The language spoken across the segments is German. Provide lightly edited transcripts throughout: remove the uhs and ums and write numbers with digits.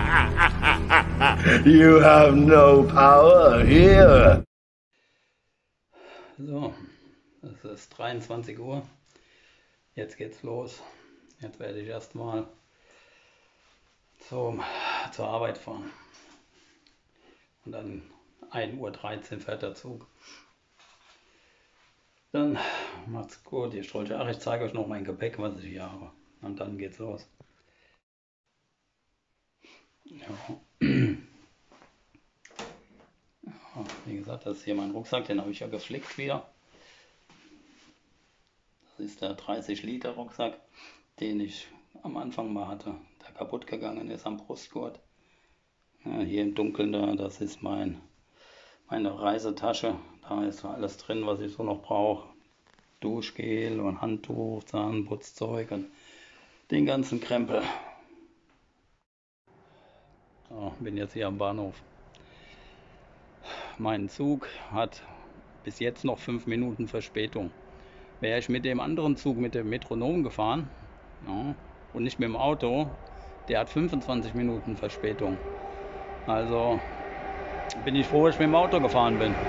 You have no power here. So, es ist 23 Uhr. Jetzt geht's los. Jetzt werde ich erstmal zur Arbeit fahren. Und dann 1:13 Uhr fährt der Zug. Dann macht's gut. Ich zeige euch noch mein Gepäck, was ich hier habe. Und dann geht's los. Ja. Ja, wie gesagt, das ist hier mein Rucksack, den habe ich ja geflickt wieder. Das ist der 30 Liter Rucksack, den ich am Anfang mal hatte, der kaputt gegangen ist am Brustgurt. Ja, hier im Dunkeln da, das ist meine Reisetasche. Da ist alles drin, was ich so noch brauche. Duschgel und Handtuch, Zahnputzzeug und den ganzen Krempel. So, bin jetzt hier am Bahnhof. Mein Zug hat bis jetzt noch 5 Minuten Verspätung. Wäre ich mit dem anderen Zug, mit dem Metronom gefahren, ja, und nicht mit dem Auto, der hat 25 Minuten Verspätung. Also bin ich froh, dass ich mit dem Auto gefahren bin.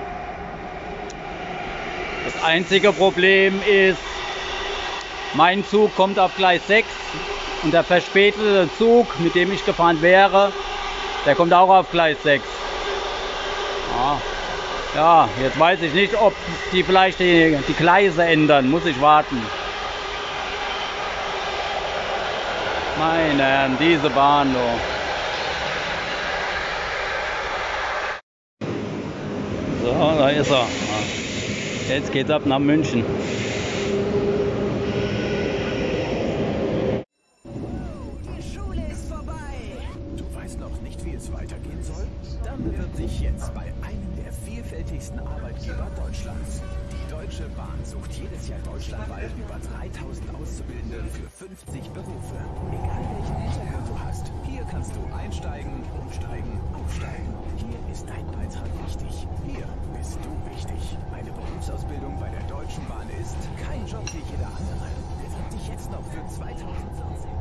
Das einzige Problem ist, mein Zug kommt auf Gleis 6 und der verspätete Zug, mit dem ich gefahren wäre, der kommt auch auf Gleis 6. Ja, jetzt weiß ich nicht, ob die vielleicht die Gleise ändern. Muss ich warten. Meine Herren, diese Bahn. So, da ist er. Jetzt geht's ab nach München. Die Schule ist vorbei. Du weißt noch nicht, wie es weitergehen soll? Dann bewirb dich jetzt bei einem der vielfältigsten Arbeitgeber Deutschlands. Die Deutsche Bahn sucht jedes Jahr deutschlandweit über 3000 Auszubildende für 50 Berufe. Egal welchen Hintergrund du hast, hier kannst du einsteigen, umsteigen, aufsteigen. Hier ist dein Beitrag wichtig. Hier bist du wichtig. Eine Berufsausbildung bei der Deutschen Bahn ist kein Job wie jeder andere. Bewirb dich jetzt noch für 2020.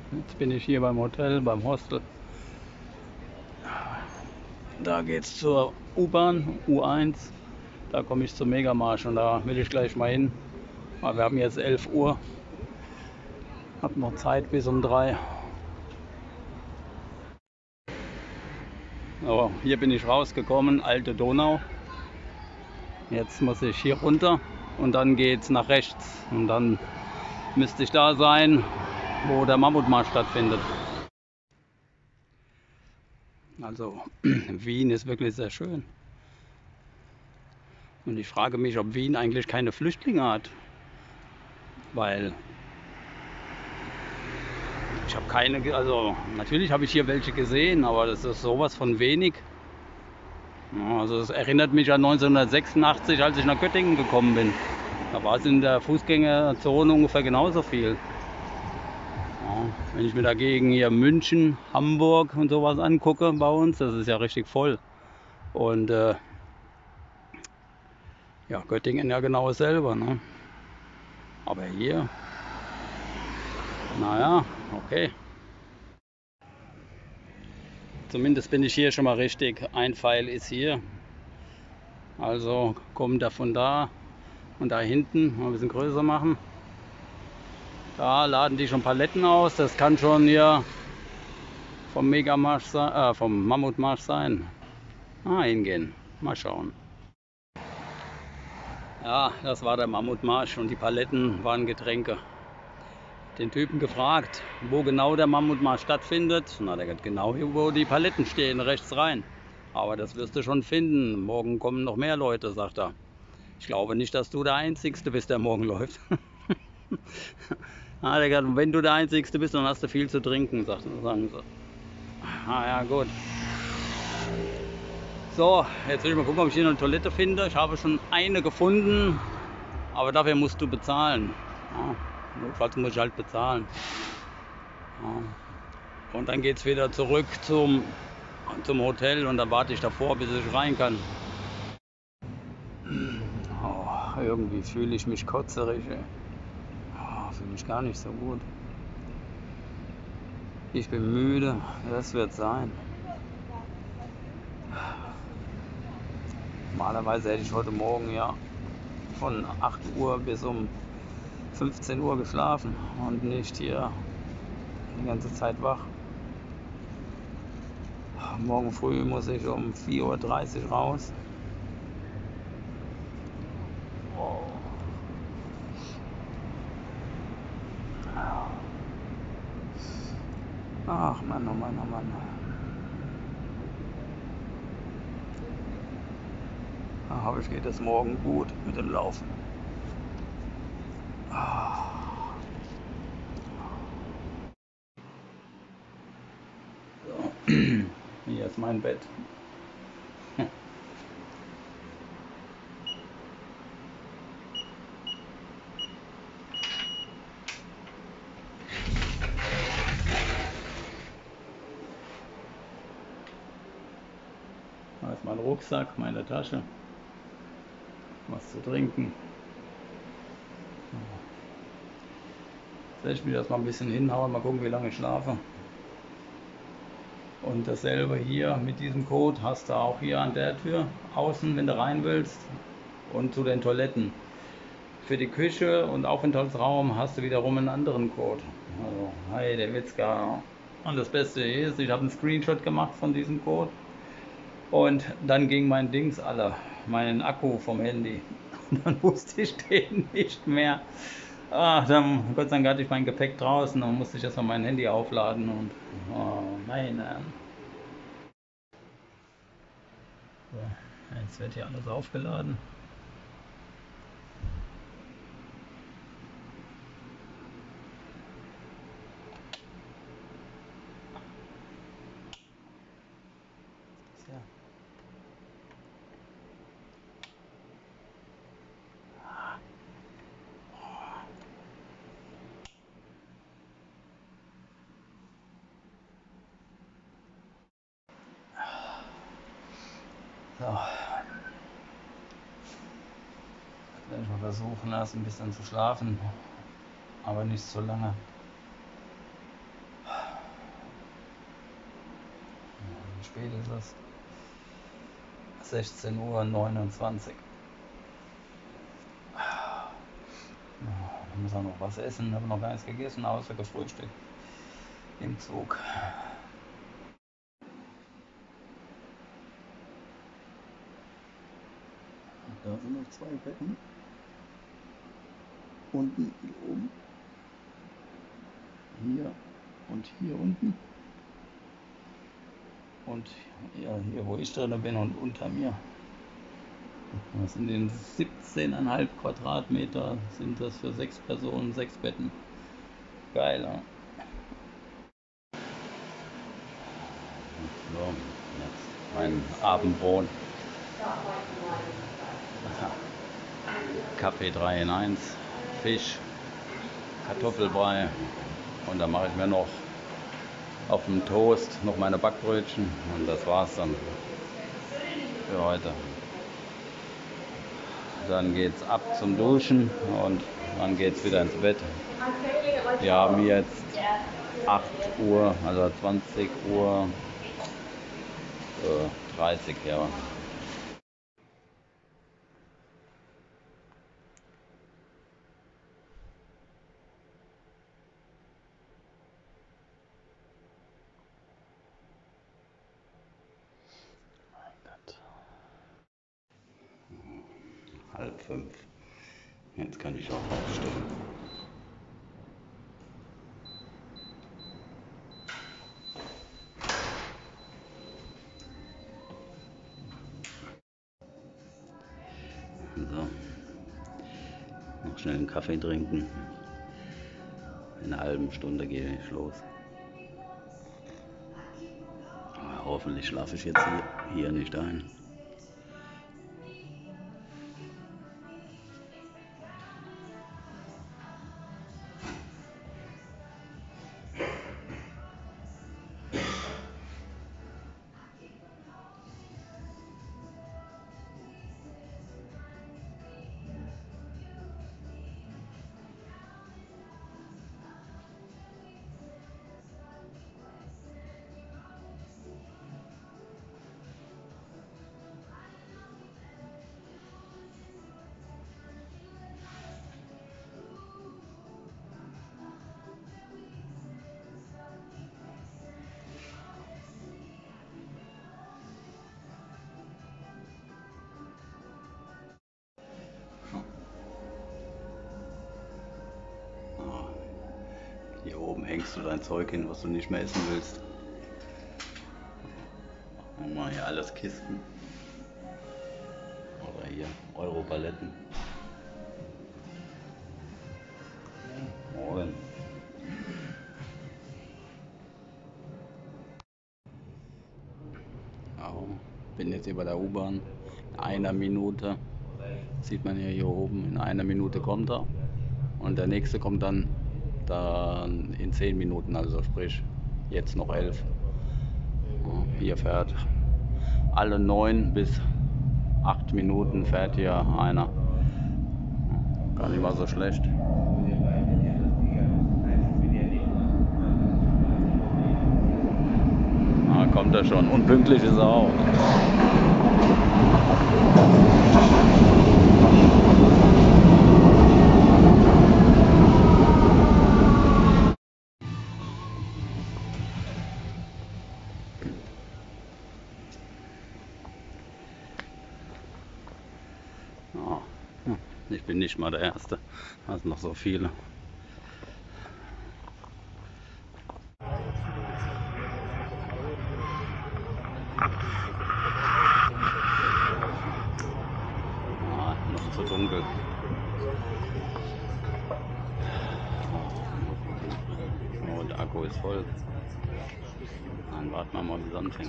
Jetzt bin ich hier beim Hotel, beim Hostel. Da geht's zur U-Bahn, U1. Da komme ich zum Megamarsch und da will ich gleich mal hin. Aber wir haben jetzt 11 Uhr. Hab noch Zeit bis um 3. So, hier bin ich rausgekommen, Alte Donau. Jetzt muss ich hier runter und dann geht's nach rechts. Und dann müsste ich da sein, wo der Mammutmarsch stattfindet. Also Wien ist wirklich sehr schön. Und ich frage mich, ob Wien eigentlich keine Flüchtlinge hat. Weil ich habe keine, also natürlich habe ich hier welche gesehen, aber das ist sowas von wenig. Ja, also es erinnert mich an 1986, als ich nach Göttingen gekommen bin. Da war es in der Fußgängerzone ungefähr genauso viel. Ja, wenn ich mir dagegen hier München, Hamburg und sowas angucke bei uns, das ist ja richtig voll. Und ja, Göttingen ja genau dasselbe, ne? Aber hier, naja, okay. Zumindest bin ich hier schon mal richtig. Ein Pfeil ist hier. Also kommt er von da und da hinten. Mal ein bisschen größer machen. Da laden die schon Paletten aus. Das kann schon hier vom Megamarsch sein, vom Mammutmarsch sein. Hingehen. Mal schauen. Ja, das war der Mammutmarsch und die Paletten waren Getränke. Den Typen gefragt, wo genau der Mammutmarsch stattfindet. Na, der hat genau hier, wo die Paletten stehen, rechts rein. Aber das wirst du schon finden. Morgen kommen noch mehr Leute, sagt er. Ich glaube nicht, dass du der Einzige bist, der morgen läuft. Der hat, wenn du der Einzige bist, dann hast du viel zu trinken, sagen sie. Ja, gut. So, jetzt will ich mal gucken, ob ich hier eine Toilette finde. Ich habe schon eine gefunden, aber dafür musst du bezahlen. Ja. Notfalls muss ich halt bezahlen. Ja. Und dann geht es wieder zurück zum Hotel und dann warte ich davor, bis ich rein kann. Oh, irgendwie fühle ich mich kotzerig. Fühle mich gar nicht so gut. Ich bin müde, das wird sein. Normalerweise hätte ich heute Morgen ja von 8 Uhr bis um 15 Uhr geschlafen und nicht hier die ganze Zeit wach. Morgen früh muss ich um 4:30 Uhr raus. Ach Mann, oh Mann, oh Mann. Hoffentlich geht es morgen gut mit dem Laufen. So. Hier ist mein Bett. Da ist mein Rucksack, meine Tasche. Was zu trinken. Jetzt werde ich mich erstmal ein bisschen hinhauen, mal gucken, wie lange ich schlafe. Und dasselbe hier mit diesem Code hast du auch hier an der Tür außen, wenn du rein willst. Und zu den Toiletten. Für die Küche und Aufenthaltsraum hast du wiederum einen anderen Code. Also, hi, der Witzka. Und das Beste ist, ich habe einen Screenshot gemacht von diesem Code. Und dann ging mein Dings alle, meinen Akku vom Handy. Und dann wusste ich den nicht mehr. Dann, Gott sei Dank hatte ich mein Gepäck draußen, dann musste ich erstmal mein Handy aufladen und meine. So, jetzt wird hier alles aufgeladen. So. Jetzt werde ich mal versuchen, erst ein bisschen zu schlafen, aber nicht so lange. spät ist es? 16:29 Uhr. Ich muss auch noch was essen, habe noch gar nichts gegessen, außer gefrühstückt im Zug. Da sind noch 2 Betten. Unten, hier oben. Hier und hier unten. Und ja, hier wo ich drin bin und unter mir. Das sind in 17,5 Quadratmeter sind das für 6 Personen, 6 Betten. Geil, ja? So, jetzt mein Abendbrot. Kaffee 3 in 1, Fisch, Kartoffelbrei und dann mache ich mir noch auf dem Toast noch meine Backbrötchen und das war's dann für heute. Dann geht's ab zum Duschen und dann geht's wieder ins Bett. Wir haben jetzt 8 Uhr, also 20 Uhr 30, ja. Halb 5. Jetzt kann ich auch aufstehen. So. Noch schnell einen Kaffee trinken. In einer halben Stunde gehe ich los. Aber hoffentlich schlafe ich jetzt hier nicht ein. Hier oben hängst du dein Zeug hin, was du nicht mehr essen willst. Machen wir hier alles Kisten. Oder hier Europaletten. Morgen. Bin jetzt hier bei der U-Bahn. In einer Minute. Sieht man hier oben. In einer Minute kommt er. Und der nächste kommt dann in 10 Minuten, also sprich jetzt noch 11. Hier fährt alle 9 bis 8 Minuten fährt hier einer. Gar nicht mal so schlecht. Kommt er schon. Und pünktlich ist er auch. Ich bin nicht mal der Erste. Da sind noch so viele. Noch zu dunkel. Oh, der Akku ist voll. Dann warten wir mal, wie es anfängt.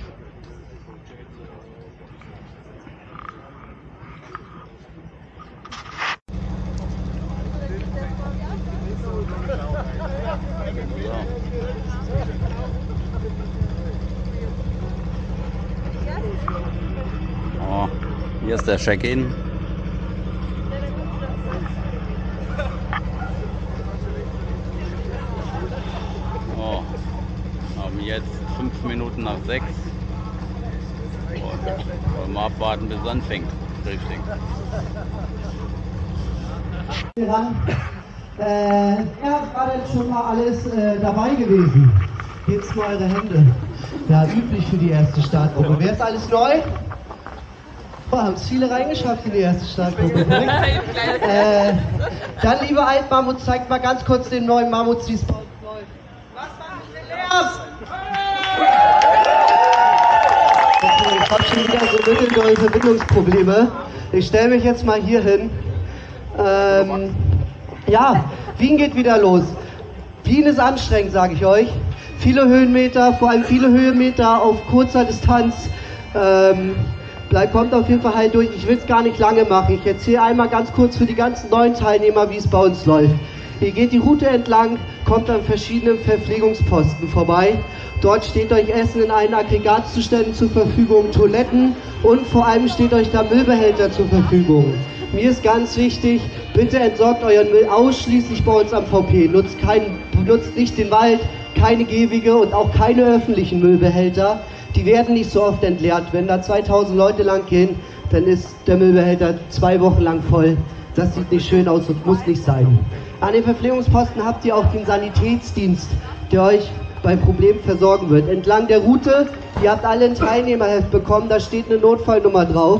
Oh, hier ist der Check-in. Oh, haben jetzt 5 Minuten nach 6. Mal abwarten, bis es anfängt. Richtig. War denn schon mal alles dabei gewesen? Geht's mal eure Hände. Ja, üblich für die erste Startgruppe. Wer ist alles neu? Oh, haben es viele reingeschafft in die erste Startgruppe. Dann, liebe Altmammut, zeigt mal ganz kurz den neuen Mammuts, wie es bei uns läuft. Was macht denn Lärm? Ich habe schon wieder so mitteldolle Verbindungsprobleme. Ich stelle mich jetzt mal hier hin. Ja, Wien geht wieder los. Wien ist anstrengend, sage ich euch. Viele Höhenmeter, vor allem viele Höhenmeter auf kurzer Distanz. Kommt auf jeden Fall halt durch. Ich will es gar nicht lange machen. Ich erzähle einmal ganz kurz für die ganzen neuen Teilnehmer, wie es bei uns läuft. Ihr geht die Route entlang, kommt an verschiedenen Verpflegungsposten vorbei. Dort steht euch Essen in allen Aggregatzuständen zur Verfügung, Toiletten und vor allem steht euch da Müllbehälter zur Verfügung. Mir ist ganz wichtig, bitte entsorgt euren Müll ausschließlich bei uns am VP. Nutzt nicht den Wald, keine Gehwege und auch keine öffentlichen Müllbehälter. Die werden nicht so oft entleert. Wenn da 2000 Leute lang gehen, dann ist der Müllbehälter 2 Wochen lang voll. Das sieht nicht schön aus und muss nicht sein. An den Verpflegungsposten habt ihr auch den Sanitätsdienst, der euch bei Problemen versorgen wird. Entlang der Route, ihr habt alle ein Teilnehmerheft bekommen, da steht eine Notfallnummer drauf.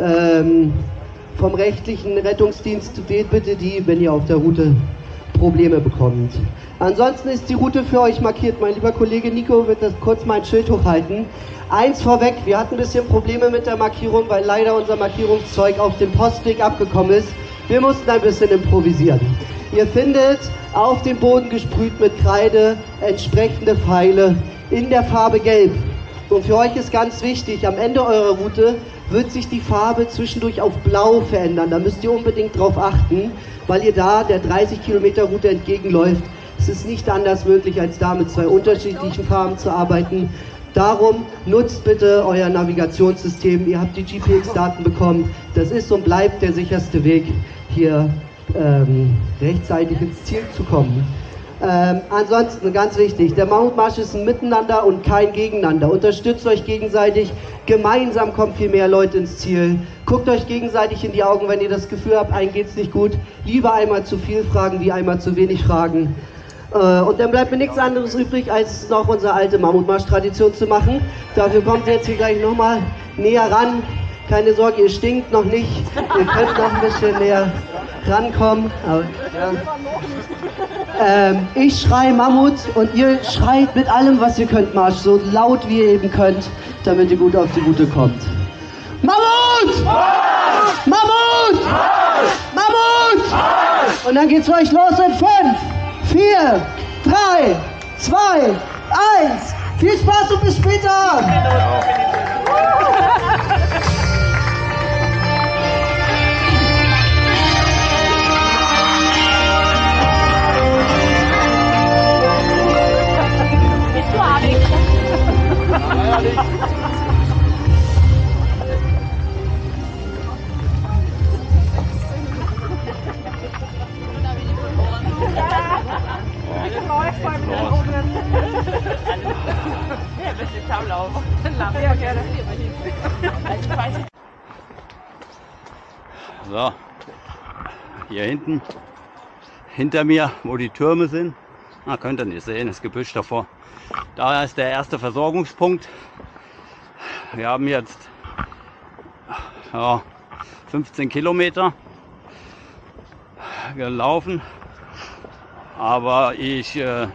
Vom rechtlichen Rettungsdienst wählt bitte die, wenn ihr auf der Route Probleme bekommt. Ansonsten ist die Route für euch markiert. Mein lieber Kollege Nico wird das kurz mein Schild hochhalten. Eins vorweg, wir hatten ein bisschen Probleme mit der Markierung, weil leider unser Markierungszeug auf dem Postweg abgekommen ist. Wir mussten ein bisschen improvisieren. Ihr findet auf dem Boden gesprüht mit Kreide entsprechende Pfeile in der Farbe Gelb. Und für euch ist ganz wichtig, am Ende eurer Route wird sich die Farbe zwischendurch auf Blau verändern. Da müsst ihr unbedingt drauf achten, weil ihr da der 30 Kilometer Route entgegenläuft. Es ist nicht anders möglich, als da mit 2 unterschiedlichen Farben zu arbeiten. Darum nutzt bitte euer Navigationssystem. Ihr habt die GPX-Daten bekommen. Das ist und bleibt der sicherste Weg, hier rechtzeitig ins Ziel zu kommen. Ansonsten ganz wichtig, der Mammutmarsch ist ein Miteinander und kein Gegeneinander. Unterstützt euch gegenseitig, gemeinsam kommen viel mehr Leute ins Ziel. Guckt euch gegenseitig in die Augen, wenn ihr das Gefühl habt, einem geht's nicht gut. Lieber einmal zu viel fragen, wie einmal zu wenig fragen. Und dann bleibt mir nichts anderes übrig, als noch unsere alte Mammutmarsch-Tradition zu machen. Dafür kommt ihr jetzt hier gleich nochmal näher ran. Keine Sorge, ihr stinkt noch nicht. Ihr könnt noch ein bisschen näher rankommen. Aber, ja. Ich schreie Mammut und ihr schreit mit allem, was ihr könnt, Marsch, so laut wie ihr eben könnt, damit ihr gut auf die Route kommt. Mammut! Marsch! Mammut! Marsch! Mammut! Marsch! Und dann geht's für euch los in 5, 4, 3, 2, 1. Viel Spaß und bis später! So, hier hinten, hinter mir, wo die Türme sind, könnt ihr nicht sehen, das Gebüsch davor. Da ist der erste Versorgungspunkt. Wir haben jetzt 15 Kilometer gelaufen, aber ich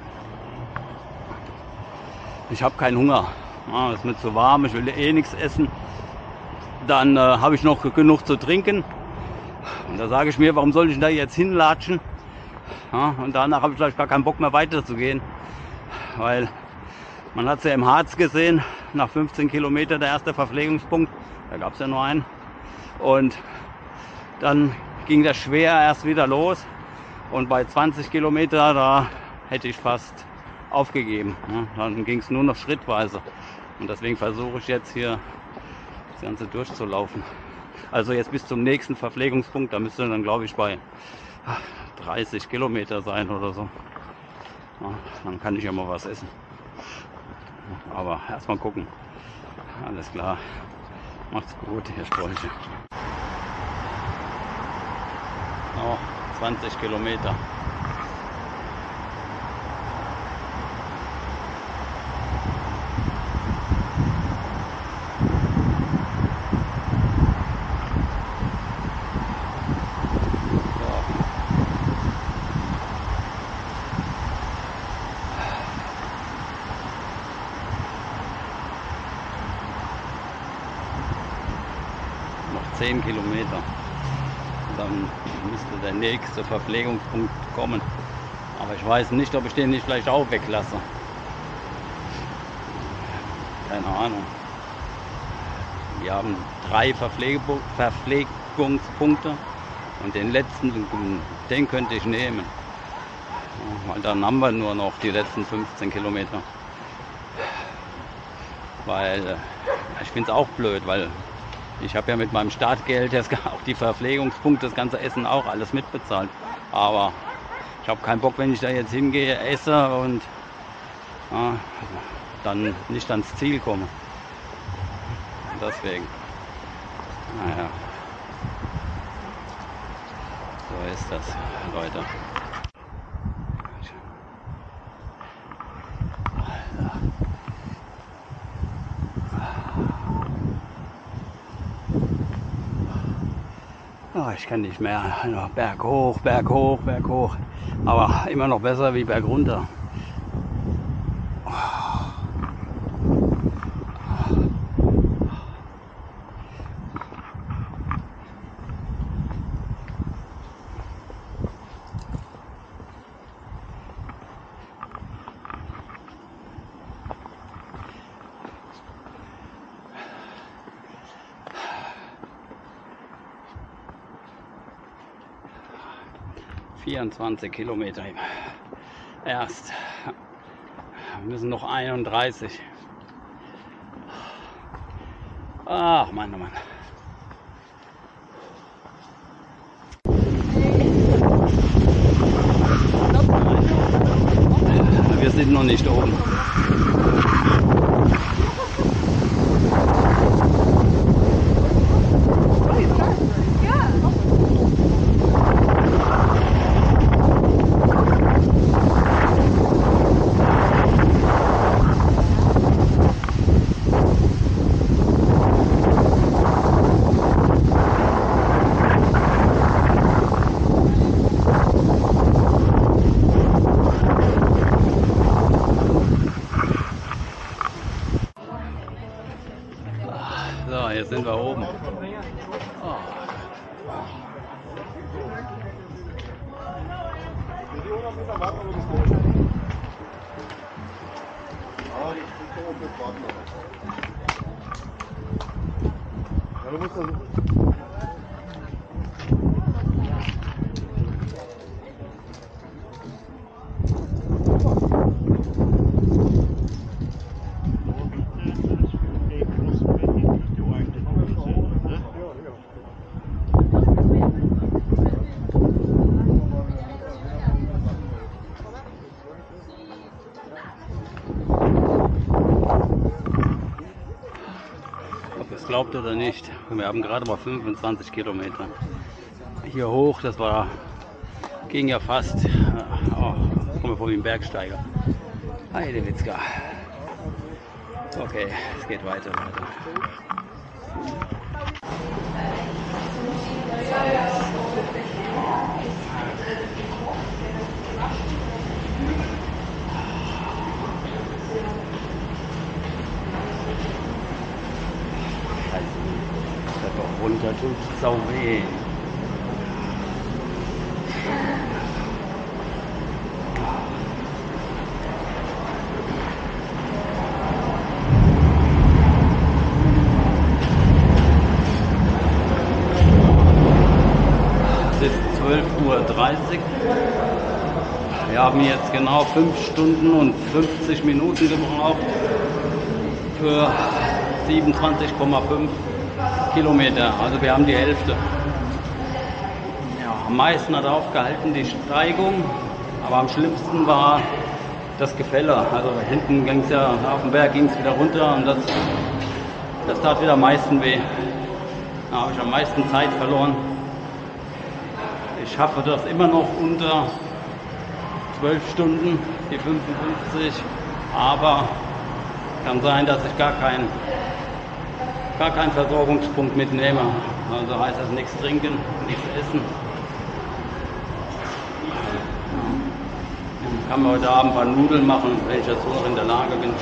habe keinen Hunger. Es ist mir zu warm, ich will eh nichts essen. Dann habe ich noch genug zu trinken. Und da sage ich mir, warum soll ich da jetzt hinlatschen? Und danach habe ich vielleicht gar keinen Bock mehr weiterzugehen. Weil man hat es ja im Harz gesehen, nach 15 Kilometern der erste Verpflegungspunkt, da gab es ja nur einen. Und dann ging das schwer erst wieder los. Und bei 20 Kilometer, da hätte ich fast aufgegeben. Dann ging es nur noch schrittweise. Und deswegen versuche ich jetzt hier das Ganze durchzulaufen. Also jetzt bis zum nächsten Verpflegungspunkt, da müsste dann glaube ich bei 30 Kilometer sein oder so. Dann kann ich ja mal was essen. Aber erstmal gucken. Alles klar. Macht's gut, ihr Sprüche. Noch 20 Kilometer. Noch 10 Kilometer. Dann müsste der nächste Verpflegungspunkt kommen. Aber ich weiß nicht, ob ich den nicht vielleicht auch weglasse. Keine Ahnung. Wir haben 3 Verpflegungspunkte und den letzten, den könnte ich nehmen. Weil dann haben wir nur noch die letzten 15 Kilometer. Weil ich finde es auch blöd, weil ich habe ja mit meinem Startgeld auch die Verpflegungspunkte, das ganze Essen auch alles mitbezahlt. Aber ich habe keinen Bock, wenn ich da jetzt hingehe, esse und dann nicht ans Ziel komme. Deswegen. Naja. So ist das, Leute. Oh, ich kann nicht mehr. Berg hoch, Berg hoch, Berg hoch. Aber immer noch besser wie Berg runter. 24 Kilometer erst. Wir müssen noch 31. Ach Mann, oh Mann. Wir sind noch nicht oben. So, jetzt sind wir oben. Oh. Glaubt oder nicht, wir haben gerade mal 25 Kilometer hier hoch, das war, ging ja fast, kommen wir vor wie ein Bergsteiger. Heidewitzka. Okay, es geht weiter. Runter tut sau weh. Es ist 12:30 Uhr. Wir haben jetzt genau 5 Stunden und 50 Minuten gebraucht für 27,5 Kilometer, also wir haben die Hälfte. Ja, am meisten hat aufgehalten die Steigung, aber am schlimmsten war das Gefälle. Also hinten ging es ja auf dem Berg, ging es wieder runter und das Das tat wieder am meisten weh. Da habe ich am meisten Zeit verloren. Ich schaffe das immer noch unter 12 Stunden, die 55, aber kann sein, dass ich gar keinen Versorgungspunkt mitnehme. Also heißt das nichts trinken, nichts essen. Ich kann mir heute Abend ein paar Nudeln machen, wenn ich dazu noch in der Lage bin.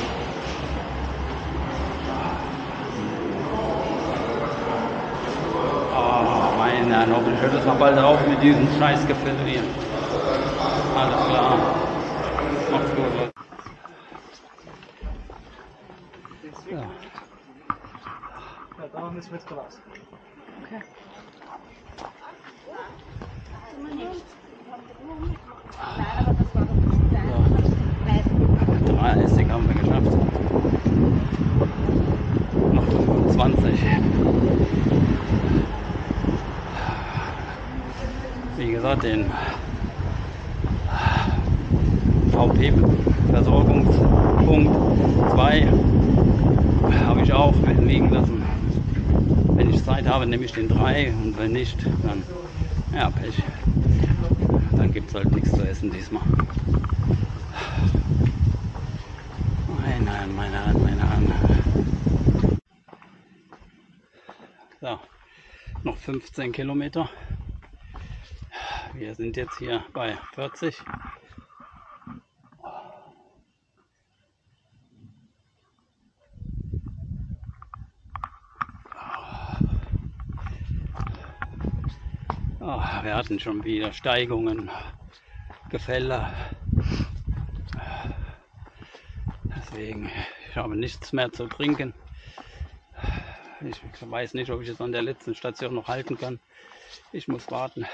Oh, meine Herren, hoffentlich hört es mal bald auf mit diesem Scheißgefälle hier. Alles klar. Macht's gut, Leute. Ja. Ja, da müssen wir jetzt raus. Okay. 30 haben wir geschafft. Noch 25. Wie gesagt, den VP-Versorgungspunkt 2 habe ich auch liegen lassen. Wenn ich Zeit habe, nehme ich den 3 und wenn nicht, dann ja, Pech. Dann gibt es halt nichts zu essen diesmal. Meine Herren. So, noch 15 Kilometer. Wir sind jetzt hier bei 40. Oh, wir hatten schon wieder Steigungen, Gefälle. Deswegen, ich habe nichts mehr zu trinken. Ich weiß nicht, ob ich es an der letzten Station noch halten kann. Ich muss warten.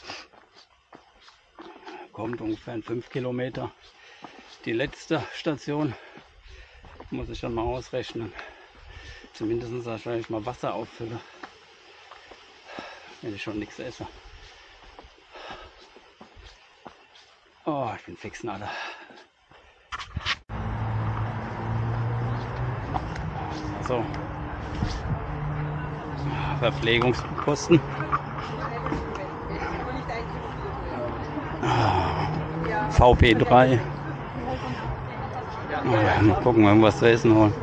Kommt ungefähr in 5 Kilometer. Die letzte Station muss ich dann mal ausrechnen. Zumindest wahrscheinlich mal Wasser auffülle, wenn ich schon nichts esse. Oh, ich bin fix, Alter. So. Verpflegungskosten. VP3. Mal gucken, irgendwas zu essen holen.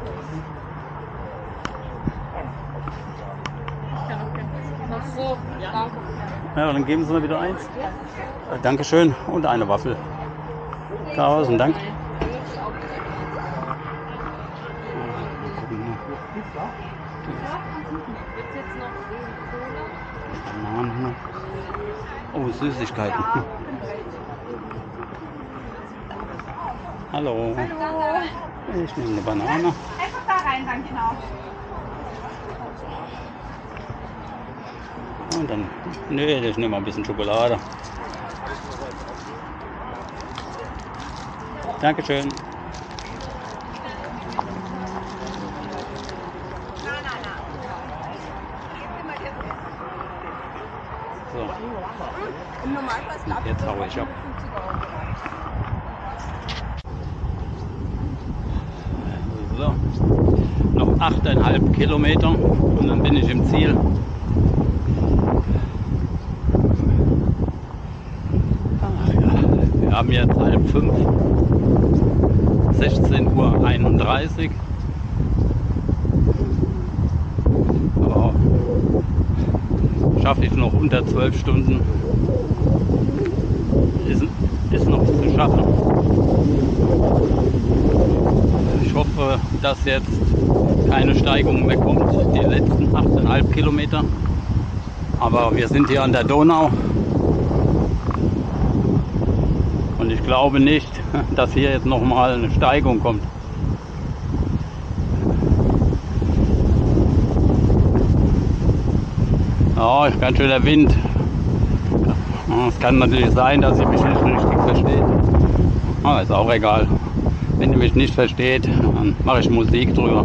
Ja, dann geben Sie mir wieder eins. Dankeschön und eine Waffel. Tausend Dank. Bananen. Oh, Süßigkeiten. Hallo. Ich nehme eine Banane. Einfach da rein, dann genau. Und dann, nee, ich nehme mal ein bisschen Schokolade. Dankeschön. So. Jetzt haue ich ab. So. Noch 8,5 Kilometer und dann bin ich im Ziel. Ach ja, wir haben jetzt 4:30, 16:31 Uhr. Aber schaffe ich noch unter 12 Stunden. Ist noch zu schaffen. Ich hoffe, dass jetzt keine Steigung mehr kommt, die letzten 8,5 Kilometer. Aber wir sind hier an der Donau und ich glaube nicht, dass hier jetzt noch mal eine Steigung kommt. Oh, ist ganz schön der Wind. Es kann natürlich sein, dass ihr mich nicht richtig versteht. Aber ist auch egal. Wenn ihr mich nicht versteht, dann mache ich Musik drüber.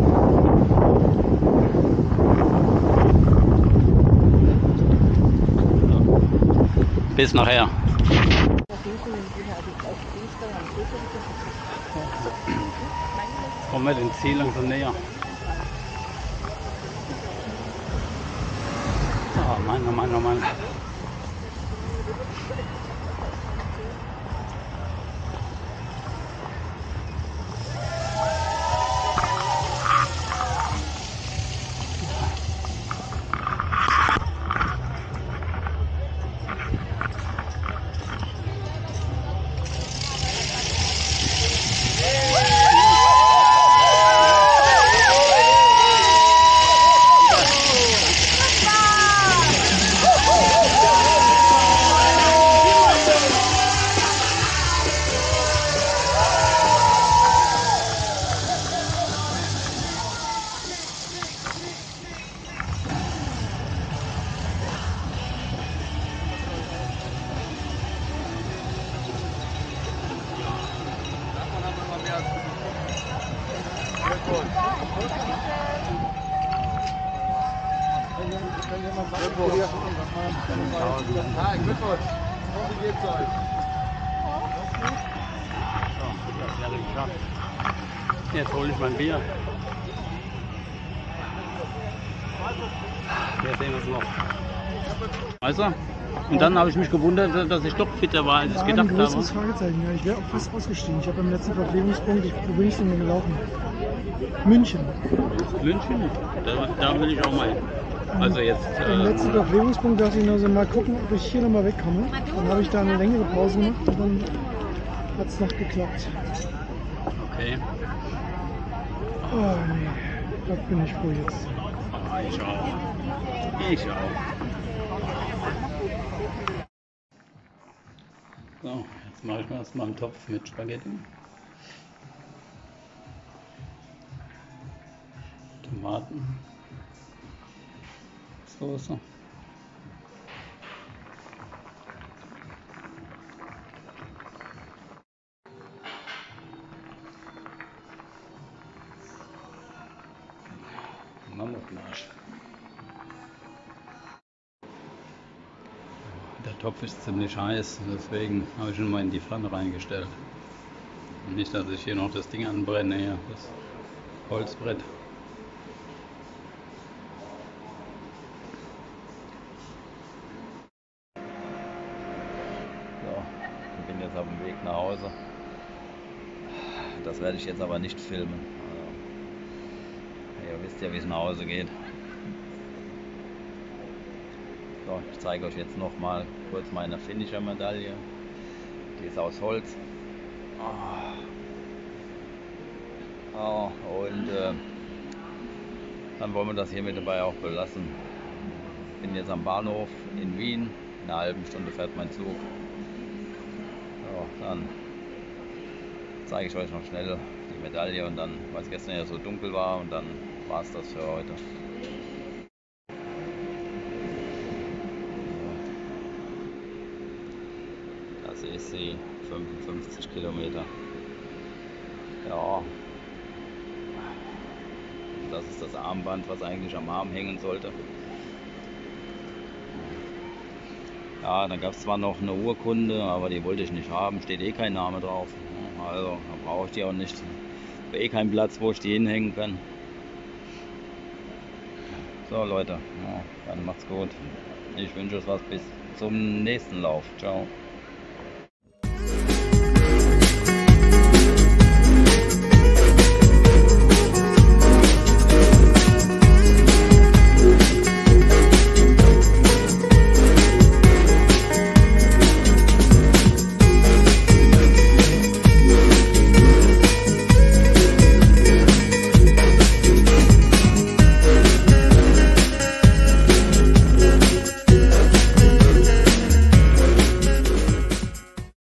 So. Bis nachher. Jetzt kommen wir dem Ziel langsam näher. Oh Mann, oh Mann, oh Mann. Jetzt hole ich mein Bier. Hier sehen wir es noch. Also, und dann habe ich mich gewundert, dass ich doch fitter war, als ich gedacht habe. Ein großes Fragezeichen, ja. Ich wäre auch fast ausgestiegen. Ich habe beim letzten Verpflegungspunkt, wo bin ich denn gelaufen? München. München? Da will ich auch mal hin. Also jetzt. Beim letzten Verpflegungspunkt dachte ich nur so, mal gucken, ob ich hier nochmal wegkomme. Dann habe ich da eine längere Pause gemacht und dann hat es noch geklappt. Okay. Oh nee, da bin ich froh jetzt. Ich auch. Ich auch. So, jetzt mache ich mir erstmal einen Topf mit Spaghetti. Tomaten. Soße. Mammutmarsch. Der Topf ist ziemlich heiß, deswegen habe ich ihn mal in die Pfanne reingestellt. Und nicht, dass ich hier noch das Ding anbrenne, hier, das Holzbrett. So, ich bin jetzt auf dem Weg nach Hause. Das werde ich jetzt aber nicht filmen. Ihr wisst ja, wie es nach Hause geht. So, ich zeige euch jetzt noch mal kurz meine Finisher-Medaille. Die ist aus Holz. Und dann wollen wir das hiermit dabei auch belassen. Ich bin jetzt am Bahnhof in Wien. In einer halben Stunde fährt mein Zug. So, dann zeige ich euch noch schnell die Medaille und dann, weil es gestern ja so dunkel war, und dann war es das für heute. Das ist sie, 55 Kilometer. Ja, das ist das Armband, was eigentlich am Arm hängen sollte. Ja, dann gab es zwar noch eine Urkunde, aber die wollte ich nicht haben, steht eh kein Name drauf. Also, da brauche ich die auch nicht. Ich habe eh keinen Platz, wo ich die hinhängen kann. So Leute, ja, dann macht's gut. Ich wünsche euch was bis zum nächsten Lauf. Ciao.